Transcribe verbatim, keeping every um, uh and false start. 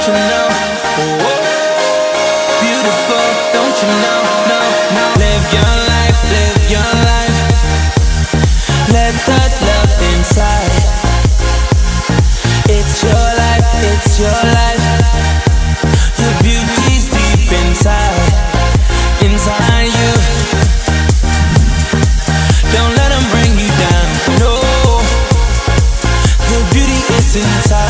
you know? Oh, beautiful, don't you know? No, no. Live your life, live your life. Let that love inside. It's your life, it's your life. Your beauty's deep inside, inside you. Don't let them bring you down, no. The beauty is inside.